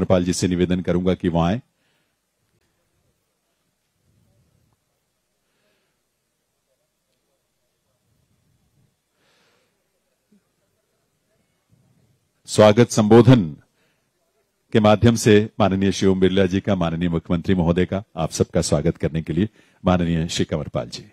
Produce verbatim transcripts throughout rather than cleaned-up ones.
कंवरपाल जी से निवेदन करूंगा कि वहां आए। स्वागत संबोधन के माध्यम से माननीय श्री ओम बिरला जी का, माननीय मुख्यमंत्री महोदय का, आप सबका स्वागत करने के लिए माननीय श्री कंवरपाल जी।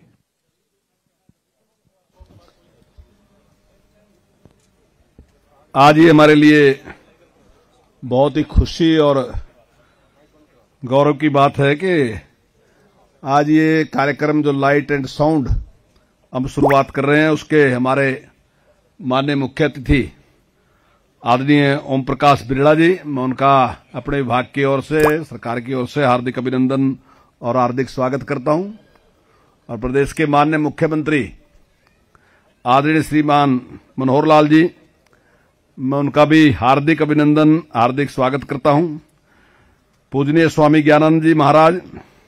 आज ये हमारे लिए बहुत ही खुशी और गौरव की बात है कि आज ये कार्यक्रम जो लाइट एंड साउंड हम शुरुआत कर रहे हैं, उसके हमारे माननीय मुख्य अतिथि आदरणीय ओम प्रकाश बिरला जी, मैं उनका अपने विभाग की ओर से, सरकार की ओर से हार्दिक अभिनंदन और हार्दिक स्वागत करता हूं। और प्रदेश के माननीय मुख्यमंत्री आदरणीय श्रीमान मनोहर लाल जी, मैं उनका भी हार्दिक अभिनंदन, हार्दिक स्वागत करता हूं। पूजनीय स्वामी ज्ञानानंद जी महाराज,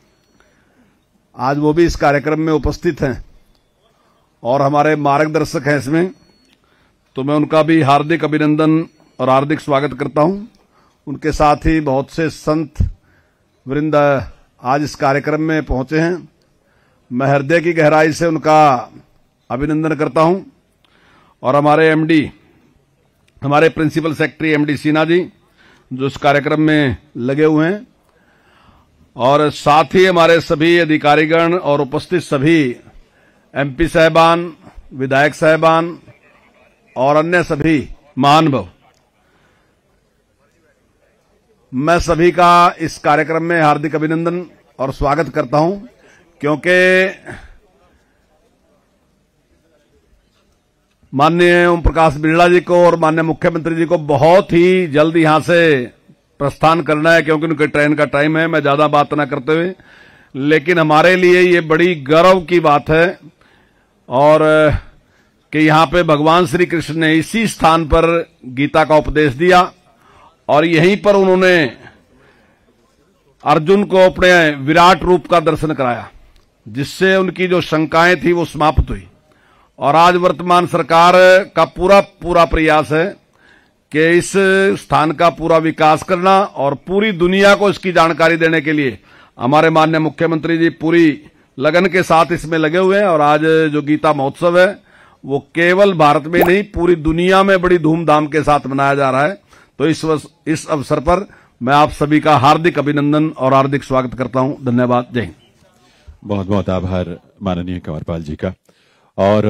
आज वो भी इस कार्यक्रम में उपस्थित हैं और हमारे मार्गदर्शक हैं इसमें, तो मैं उनका भी हार्दिक अभिनंदन और हार्दिक स्वागत करता हूं। उनके साथ ही बहुत से संत वृंद आज इस कार्यक्रम में पहुंचे हैं। मैं हृदय की गहराई से उनका अभिनंदन करता हूं। और हमारे एमडी, हमारे principal secretary MD Sinha ji, जो इस कार्यक्रम में लगे हुए हैं, और साथ ही हमारे सभी अधिकारीगण और उपस्थित सभी एमपी साहबान, विधायक साहबान और अन्य सभी महानुभाव, मैं सभी का इस कार्यक्रम में हार्दिक अभिनंदन और स्वागत करता हूं, क्योंकि माननीय ओम प्रकाश बिरला जी को और माननीय मुख्यमंत्री जी को बहुत ही जल्द यहां से प्रस्थान करना है, क्योंकि उनके ट्रेन का टाइम है। मैं ज्यादा बात न करते हुए, लेकिन हमारे लिए ये बड़ी गर्व की बात है और कि यहां पे भगवान श्री कृष्ण ने इसी स्थान पर गीता का उपदेश दिया और यहीं पर उन्होंने अर्जुन को अपने विराट रूप का दर्शन कराया, जिससे उनकी जो शंकाएं थी वो समाप्त हुई। और आज वर्तमान सरकार का पूरा पूरा प्रयास है कि इस स्थान का पूरा विकास करना और पूरी दुनिया को इसकी जानकारी देने के लिए हमारे माननीय मुख्यमंत्री जी पूरी लगन के साथ इसमें लगे हुए हैं। और आज जो गीता महोत्सव है वो केवल भारत में नहीं, पूरी दुनिया में बड़ी धूमधाम के साथ मनाया जा रहा है। तो इस इस अवसर पर मैं आप सभी का हार्दिक अभिनंदन और हार्दिक स्वागत करता हूं। धन्यवाद। जय हिंद। बहुत बहुत आभार माननीय कंवरपाल जी का। और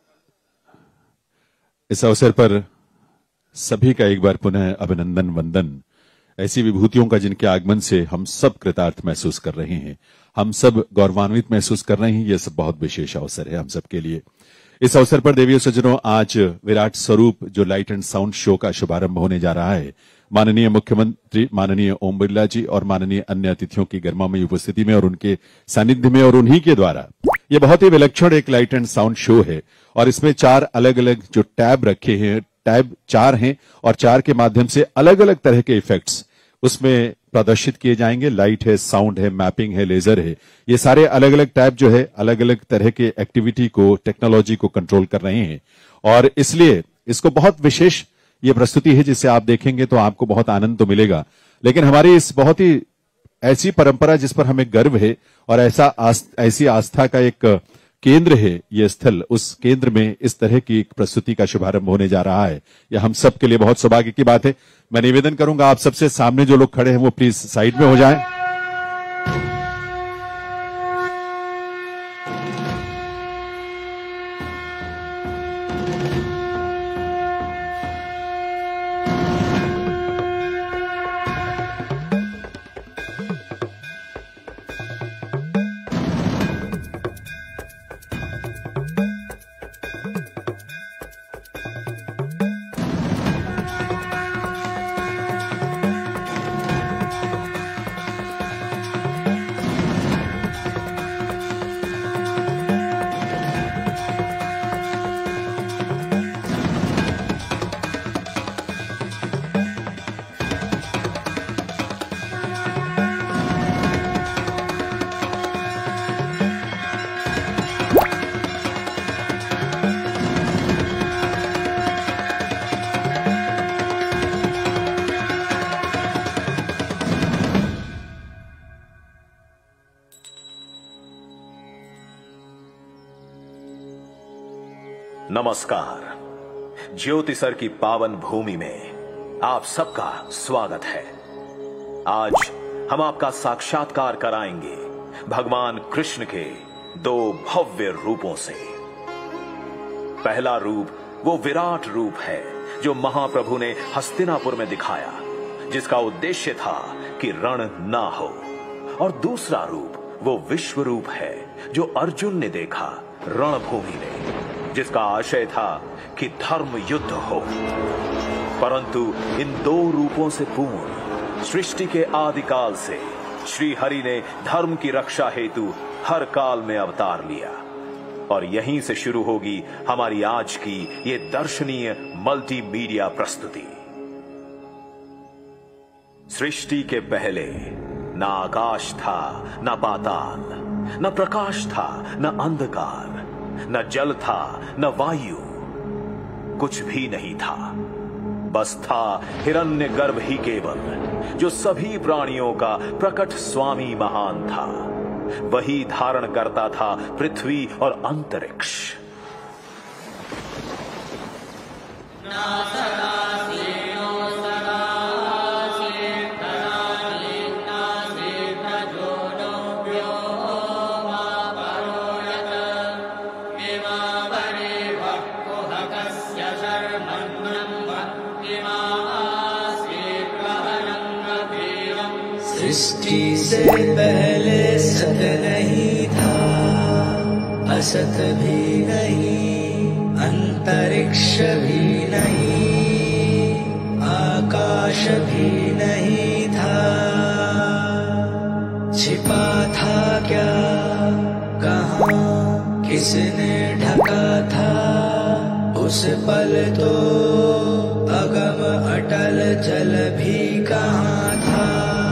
इस अवसर पर सभी का एक बार पुनः अभिनंदन वंदन। ऐसी विभूतियों का जिनके आगमन से हम सब कृतार्थ महसूस कर रहे हैं, हम सब गौरवान्वित महसूस कर रहे हैं। यह सब बहुत विशेष अवसर है हम सबके लिए। इस अवसर पर देवियों सज्जनों, आज विराट स्वरूप जो लाइट एंड साउंड शो का शुभारंभ होने जा रहा है, माननीय मुख्यमंत्री माननीय ओम बिरला जी और माननीय अन्य अतिथियों की गर्मामयी उपस्थिति में और उनके सानिध्य में और उन्हीं के द्वारा ये बहुत ही विलक्षण एक लाइट एंड साउंड शो है। और इसमें चार अलग अलग जो टैब रखे हैं, टैब चार हैं और चार के माध्यम से अलग अलग तरह के इफेक्ट्स उसमें प्रदर्शित किए जाएंगे। लाइट है, साउंड है, मैपिंग है, लेजर है। ये सारे अलग अलग टैब जो है अलग अलग तरह के एक्टिविटी को, टेक्नोलॉजी को कंट्रोल कर रहे हैं। और इसलिए इसको बहुत विशेष ये प्रस्तुति है, जिसे आप देखेंगे तो आपको बहुत आनंद तो मिलेगा। लेकिन हमारी इस बहुत ही ऐसी परंपरा जिस पर हमें गर्व है और ऐसा आस, ऐसी आस्था का एक केंद्र है ये स्थल, उस केंद्र में इस तरह की एक प्रस्तुति का शुभारंभ होने जा रहा है। यह हम सब के लिए बहुत सौभाग्य की बात है। मैं निवेदन करूंगा आप सबसे, सामने जो लोग खड़े हैं वो प्लीज साइड में हो जाएं। नमस्कार। ज्योतिसर की पावन भूमि में आप सबका स्वागत है। आज हम आपका साक्षात्कार कराएंगे भगवान कृष्ण के दो भव्य रूपों से। पहला रूप वो विराट रूप है जो महाप्रभु ने हस्तिनापुर में दिखाया, जिसका उद्देश्य था कि रण ना हो। और दूसरा रूप वो विश्व रूप है जो अर्जुन ने देखा रणभूमि में, जिसका आशय था कि धर्म युद्ध हो। परंतु इन दो रूपों से पूर्ण सृष्टि के आदिकाल से श्री हरि ने धर्म की रक्षा हेतु हर काल में अवतार लिया। और यहीं से शुरू होगी हमारी आज की ये दर्शनीय मल्टीमीडिया प्रस्तुति। सृष्टि के पहले ना आकाश था, ना पाताल, न प्रकाश था, न अंधकार, न जल था, न वायु, कुछ भी नहीं था। बस था हिरण्यगर्भ ही केवल, जो सभी प्राणियों का प्रकट स्वामी महान था। वही धारण करता था पृथ्वी और अंतरिक्ष। सृष्टि से पहले सत नहीं था, असत भी नहीं, अंतरिक्ष भी नहीं, आकाश भी नहीं था। छिपा था क्या, कहाँ, किसने ढका था? उस पल तो अगम अटल जल भी कहाँ था।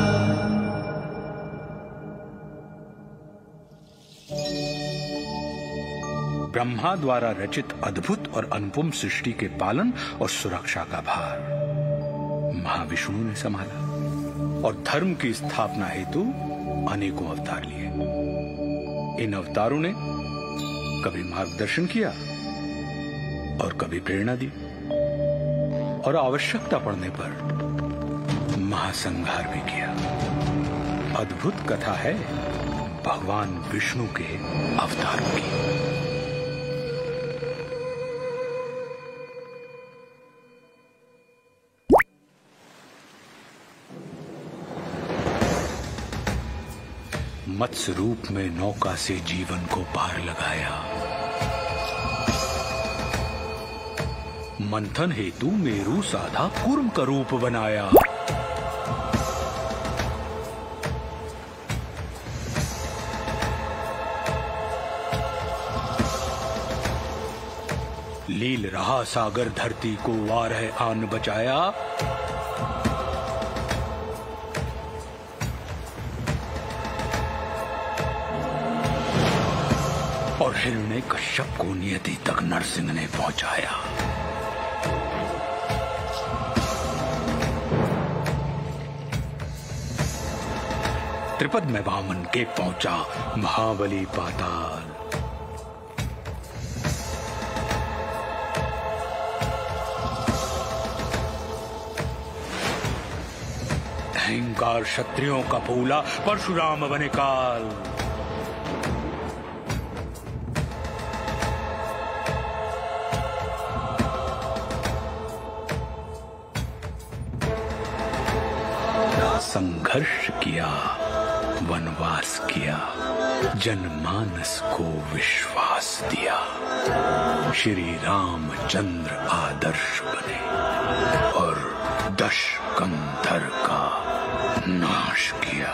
ब्रह्मा द्वारा रचित अद्भुत और अनुपम सृष्टि के पालन और सुरक्षा का भार महाविष्णु ने संभाला और धर्म की स्थापना हेतु अनेकों अवतार लिए। इन अवतारों ने कभी मार्गदर्शन किया और कभी प्रेरणा दी, और आवश्यकता पड़ने पर महासंहार भी किया। अद्भुत कथा है भगवान विष्णु के अवतारों की। मत्स्य रूप में नौका से जीवन को पार लगाया। मंथन हेतु मेरु साधा कूर्म का रूप बनाया। लील रहा सागर धरती को वार है आन बचाया। और हिरण्य कश्यप को नियति तक नरसिंह ने पहुंचाया। त्रिपद में वामन के पहुंचा महाबली पाताल। अहंकार क्षत्रियों का फूला, परशुराम बने काल। संघर्ष किया, वनवास किया, जनमानस को विश्वास दिया। श्री रामचंद्र आदर्श बने और दश कंधर का नाश किया।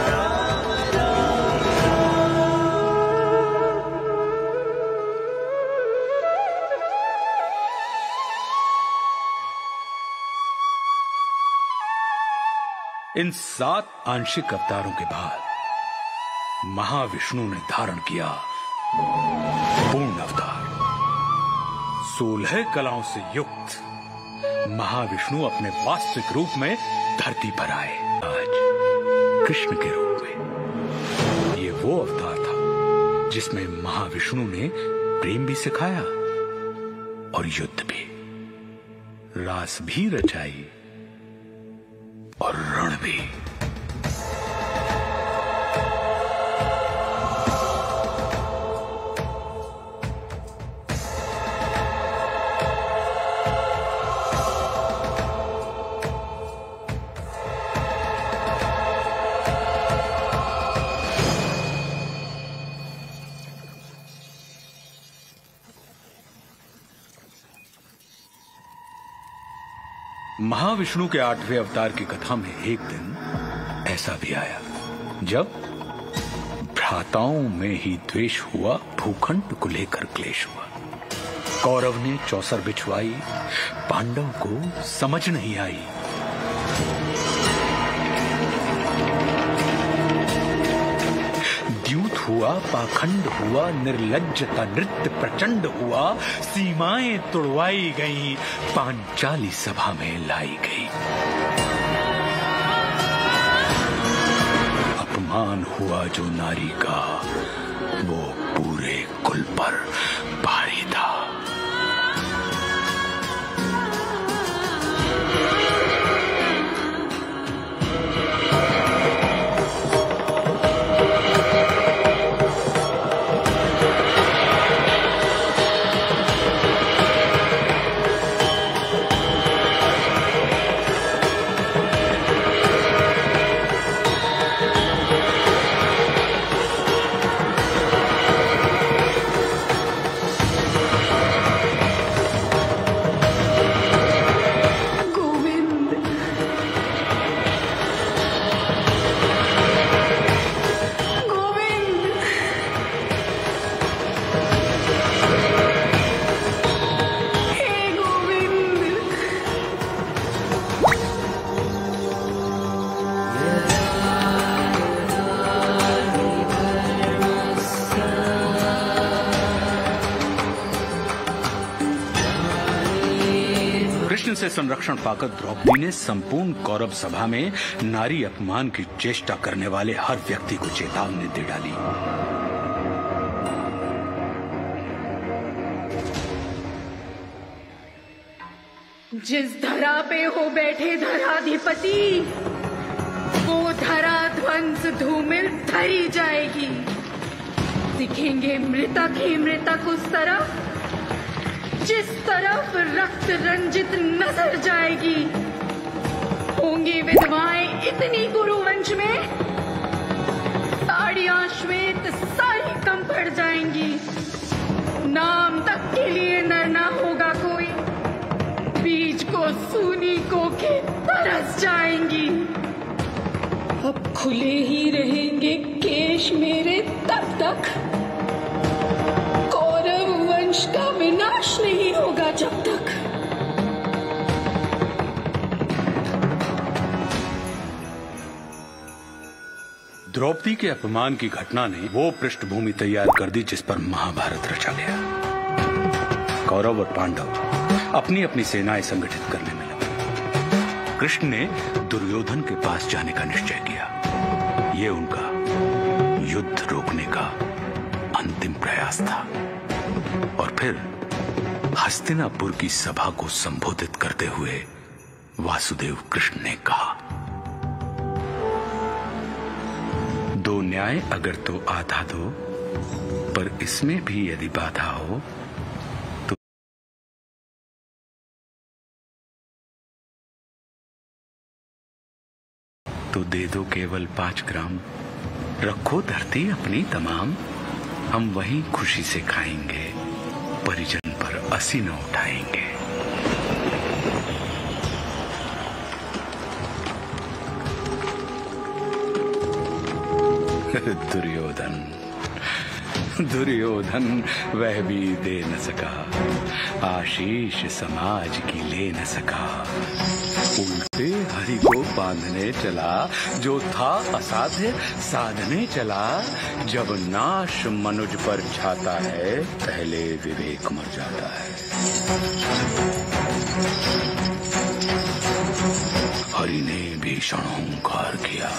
इन सात आंशिक अवतारों के बाद महाविष्णु ने धारण किया पूर्ण अवतार। सोलह कलाओं से युक्त महाविष्णु अपने वास्तविक रूप में धरती पर आए, आज कृष्ण के रूप में। ये वो अवतार था जिसमें महाविष्णु ने प्रेम भी सिखाया और युद्ध भी, रास भी रचाई और रण भी। महाविष्णु के आठवें अवतार की कथा में एक दिन ऐसा भी आया जब भ्राताओं में ही द्वेष हुआ, भूखंड को लेकर क्लेश हुआ। कौरव ने चौसर बिछवाई, पांडव को समझ नहीं आई। द्यूत हुआ, पाखंड हुआ, निर्लज्जता नृत्य प्रचंड हुआ, सीमाएं तोड़वाई गई, पांचाली सभा में लाई गई। अपमान हुआ जो नारी का, वो पूरे कुल पर भारी था। से संरक्षण पाकर द्रौपदी ने संपूर्ण कौरव सभा में नारी अपमान की चेष्टा करने वाले हर व्यक्ति को चेतावनी दे डाली। जिस धरा पे हो बैठे धराधिपति, वो धरा ध्वंस धूमिल धरी जाएगी। दिखेंगे मृतक ही मृतक उस तरफ जिस तरफ रक्त रंजित नजर जाएगी। होंगी विधवाएं इतनी गुरुवंश में, साड़ियां श्वेत सारी कम पड़ जाएंगी। नाम तक के लिए नरना होगा कोई, बीज को सूनी को के तरस जाएंगी। अब खुले ही रहेंगे केश मेरे तब तक, कौरव वंश का विनाश नहीं होगा जब तक। द्रौपदी के अपमान की घटना ने वो पृष्ठभूमि तैयार कर दी जिस पर महाभारत रचा गया। कौरव और पांडव अपनी अपनी सेनाएं संगठित करने में लगे। कृष्ण ने दुर्योधन के पास जाने का निश्चय किया। ये उनका युद्ध रोकने का अंतिम प्रयास था। और फिर हस्तिनापुर की सभा को संबोधित करते हुए वासुदेव कृष्ण ने कहा, दो न्याय अगर तो आधा दो, पर इसमें भी यदि बाधा हो तो तो दे दो केवल पांच ग्राम। रखो धरती अपनी तमाम, हम वहीं खुशी से खाएंगे, परिजन पर असी न उठाएंगे। दुर्योधन दुर्योधन वह भी दे न सका, आशीष समाज की ले न सका। उल्टे हरि को बांधने चला, जो था असाध्य साधने चला। जब नाश मनुज पर छाता है, पहले विवेक मर जाता है। हरि ने भीषण हुंकार किया।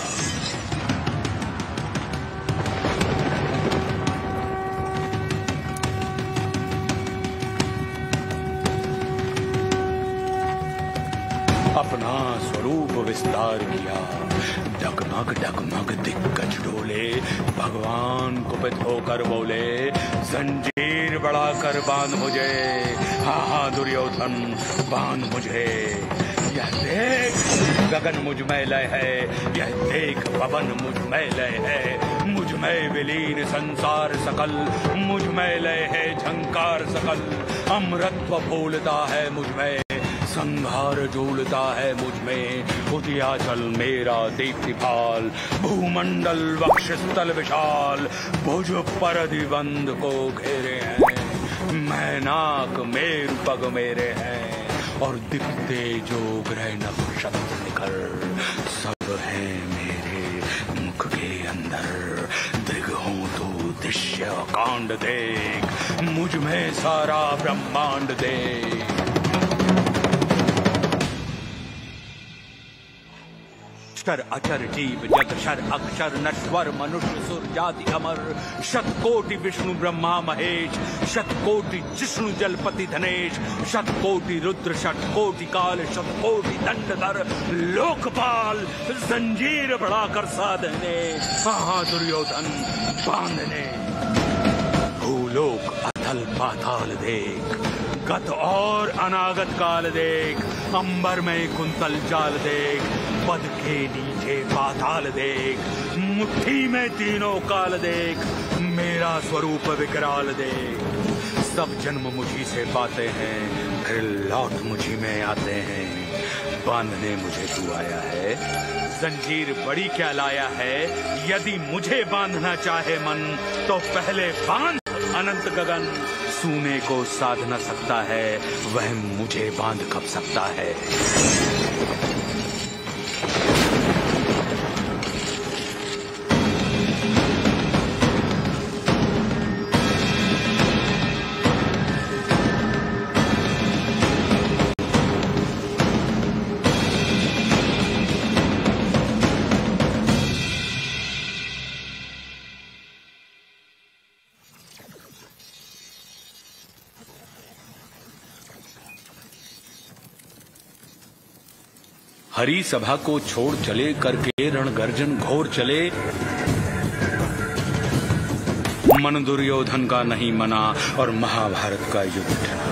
अपना स्वरूप विस्तार किया। डगमग डगमग दिग्गज डोले, भगवान कुपित होकर बोले, जंजीर बढ़ाकर बांध मुझे, हाँ हाँ दुर्योधन बांध मुझे। यह देख गगन मुझ में लय है, यह देख पवन मुझ में लय है, मुझ में विलीन संसार सकल, मुझ में लय है झंकार सकल। अमृतत्व फूलता है मुझ में, संहार झूलता है मुझ में। उदयाचल मेरा दीप्तिपाल, भूमंडल वक्षस्थल विशाल, भुज पर दिबंध को घेरे हैं। मैनाक मेरु पग मेरे हैं, और दिखते जो ग्रह नक्षत्र निकल, सब है मेरे मुख के अंदर। दृगहों तो दृश्य कांड देख, मुझ में सारा ब्रह्मांड देख। अक्षर अचर जीव जग शर अक्षर नश्वर, मनुष्य सुर जाति अमर। शतकोटि विष्णु ब्रह्मा महेश, शतकोटि जिष्णु जलपति धनेश। शतकोटि रुद्र शतकोटि काल, शतकोटि दंडधर लोकपाल। जंजीर बढ़ाकर साधने, हाँ दुर्योधन बांधने। भूलोक अथल पाताल देख, गत और अनागत काल देख। अंबर में कुंतल जाल देख, पद के नीचे पाताल देख। मुट्ठी में तीनों काल देख, मेरा स्वरूप विकराल देख। सब जन्म मुझी से पाते हैं, फिर लौट मुझी में आते हैं। बांधने मुझे तू आया है, जंजीर बड़ी क्या लाया है। यदि मुझे बांधना चाहे मन, तो पहले बांध अनंत गगन। सूने को साध न सकता है, वह मुझे बांध कब सकता है। हरी सभा को छोड़ चले, करके रण गर्जन घोर चले। मन दुर्योधन का नहीं मना, और महाभारत का युद्ध ठना।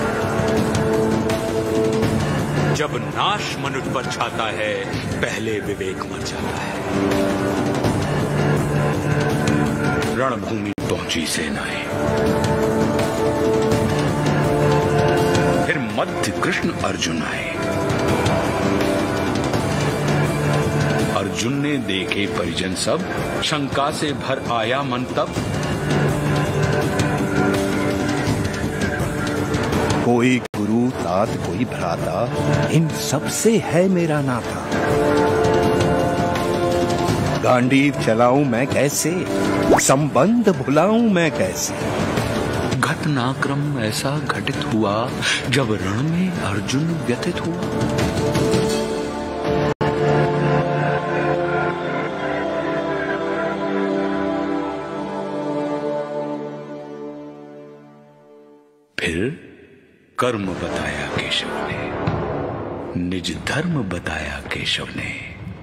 जब नाश मनुष्य पर छाता है, पहले विवेक मर जाता है। रणभूमि पहुंची सेनाएं, फिर मध्य कृष्ण अर्जुन आए। अर्जुन ने देखे परिजन सब, शंका से भर आया मन तब। कोई गुरु तात कोई भ्राता, इन सब से है मेरा नाता। गांडीव चलाऊं मैं कैसे, संबंध भुलाऊं मैं कैसे। घटनाक्रम ऐसा घटित हुआ, जब रण में अर्जुन व्यथित हुआ। फिर कर्म बताया केशव ने, निज धर्म बताया केशव ने।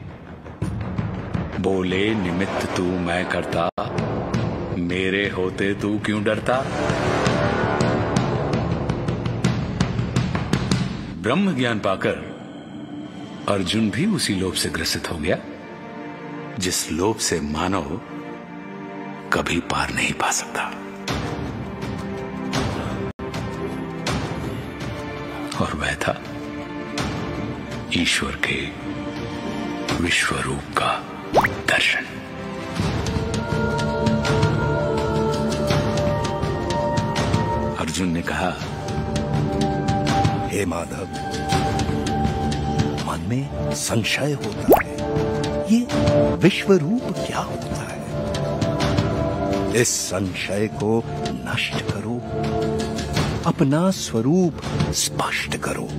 बोले निमित्त तू मैं करता, मेरे होते तू क्यों डरता। ब्रह्म ज्ञान पाकर अर्जुन भी उसी लोभ से ग्रसित हो गया, जिस लोभ से मानव कभी पार नहीं पा सकता। और वह था ईश्वर के विश्व रूप का दर्शन। अर्जुन ने कहा, हे माधव, मन में संशय होता है, ये विश्व रूप क्या होता है। इस संशय को नष्ट करो, अपना स्वरूप स्पष्ट करो।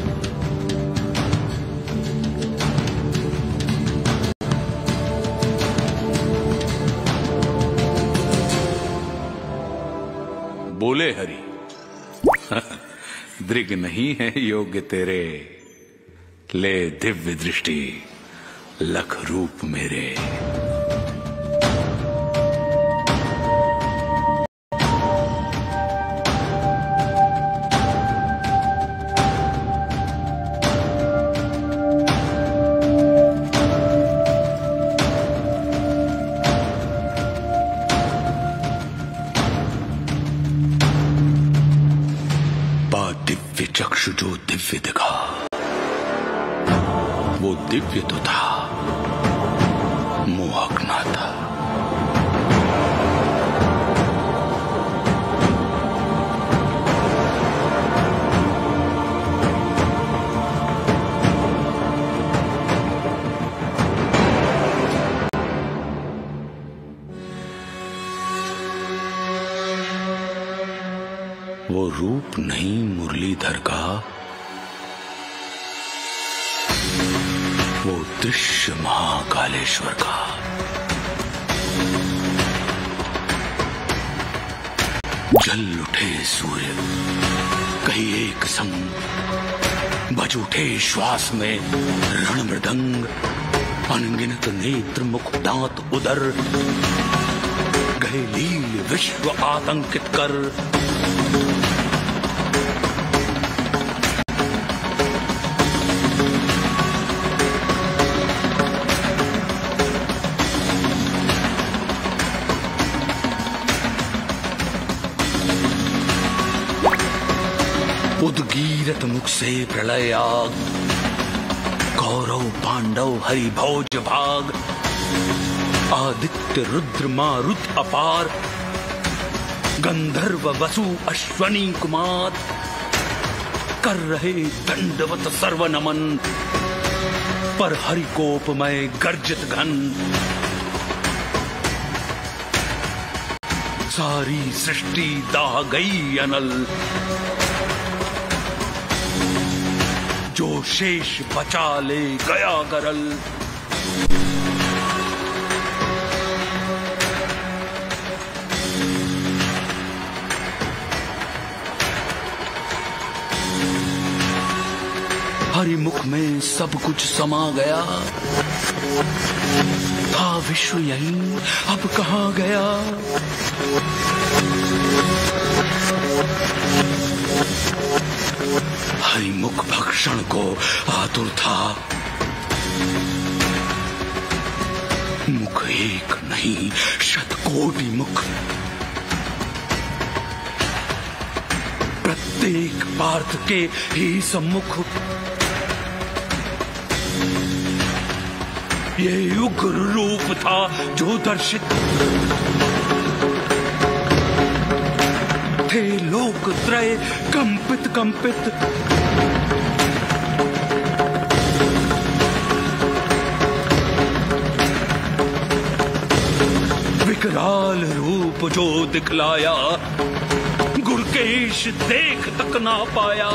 बोले हरि, दृग नहीं है योग्य तेरे, ले दिव्य दृष्टि लख रूप मेरे। दिव्य चक्षु जो दिव्य दिखा, वो दिव्य तो था, मोहक ना था। वो रूप नहीं मुरलीधर का, वो दृश्य महाकालेश्वर का। जल उठे सूर्य कहीं एक संग, बज उठे श्वास में रण मृदंग। अनगिनत नेत्र मुख दांत उदर, गए लील विश्व आतंकित कर। उद्गीरत मुख से प्रलय आग, कौरव पांडव हरि भोज भाग। आदित्य रुद्र मारुत अपार, गंधर्व वसु अश्वनी कुमार। कर रहे दंडवत सर्व नमन, पर हरि कोपमय गर्जित घन। सारी सृष्टि दाह गई अनल, जो शेष बचा ले गया गरल। हरि मुख में सब कुछ समा गया, था विश्व यहीं अब कहाँ गया। हरि मुख भक्षण को आतुर था, मुख एक नहीं शतकोटि मुख। प्रत्येक पार्थ के ही सम्मुख, ये उग्र रूप था जो दर्शित। थे लोक त्रय कंपित कंपित, विकराल रूप जो दिखलाया, गुरकेश देख तक ना पाया।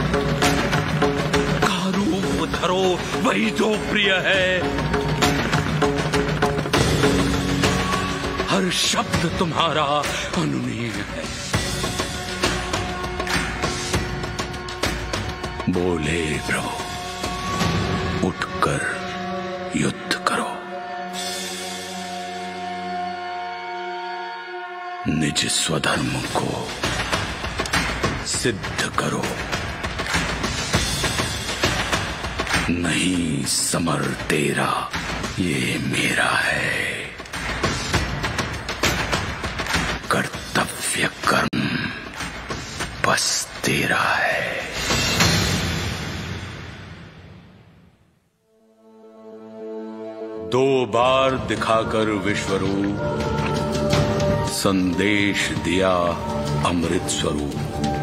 का रूप धरो वही जो प्रिय है, हर शब्द तुम्हारा अनुनीय है। बोले प्रभु उठकर युद्ध करो, निज स्वधर्म को सिद्ध करो। नहीं समर तेरा ये मेरा है, कर्तव्य कर्म बस तेरा है। दो बार दिखाकर विश्वरूप, संदेश दिया अमृत स्वरूप।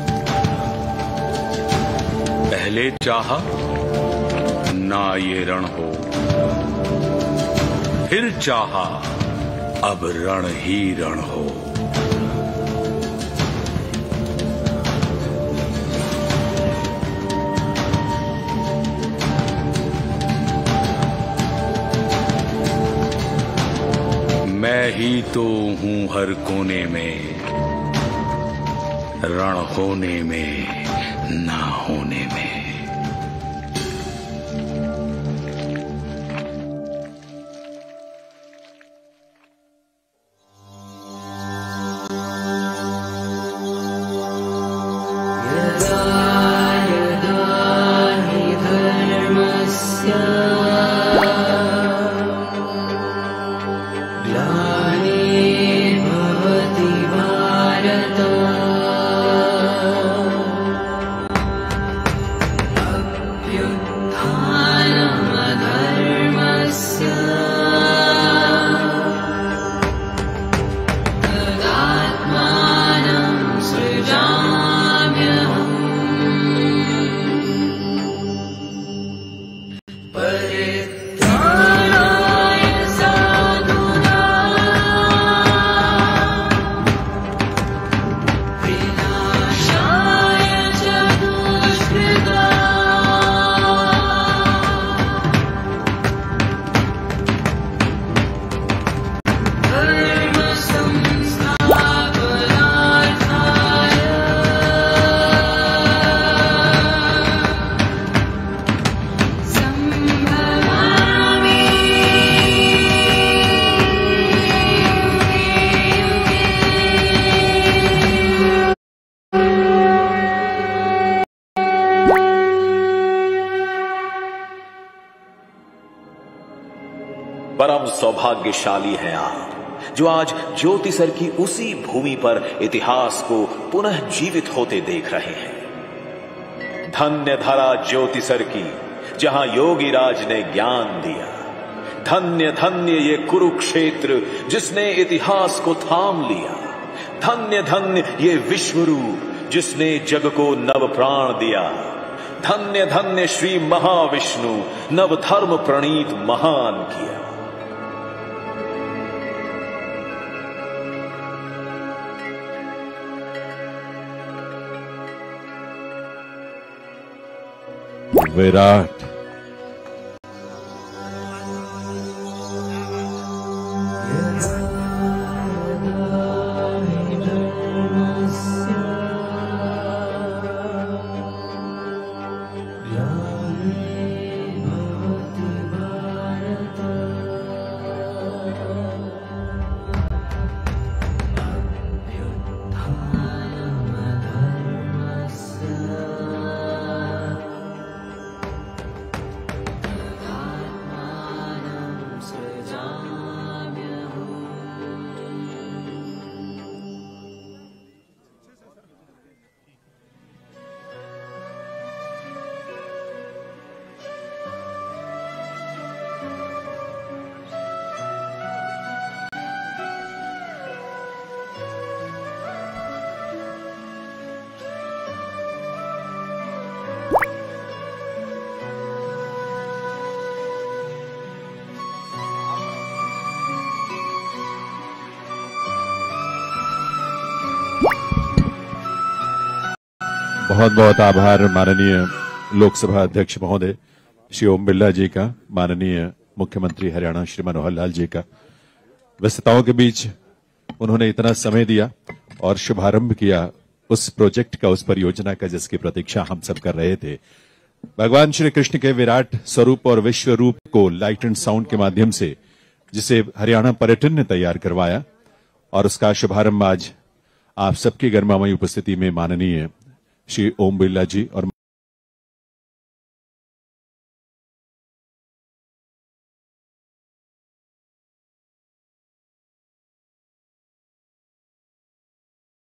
पहले चाहा ना ये रण हो, फिर चाहा अब रण ही रण हो। मैं ही तो हूं हर कोने में, रण होने में ना होने में। परम सौभाग्यशाली हैं आप, जो आज ज्योतिसर की उसी भूमि पर इतिहास को पुनः जीवित होते देख रहे हैं। धन्य धरा ज्योतिसर की, जहां योगी राज ने ज्ञान दिया। धन्य धन्य ये कुरुक्षेत्र, जिसने इतिहास को थाम लिया। धन्य धन्य ये विश्वरूप, जिसने जग को नव प्राण दिया। धन्य धन्य श्री महाविष्णु, नव धर्म प्रणीत महान किया। विराट बहुत बहुत आभार माननीय लोकसभा अध्यक्ष महोदय श्री ओम बिरला जी का, माननीय मुख्यमंत्री हरियाणा श्री मनोहर लाल जी का। व्यस्तताओं के बीच उन्होंने इतना समय दिया और शुभारंभ किया उस प्रोजेक्ट का, उस परियोजना का जिसकी प्रतीक्षा हम सब कर रहे थे। भगवान श्री कृष्ण के विराट स्वरूप और विश्व रूप को लाइट एंड साउंड के माध्यम से, जिसे हरियाणा पर्यटन ने तैयार करवाया, और उसका शुभारंभ आज आप सबकी गर्मामयी उपस्थिति में माननीय श्री ओम बिरला जी और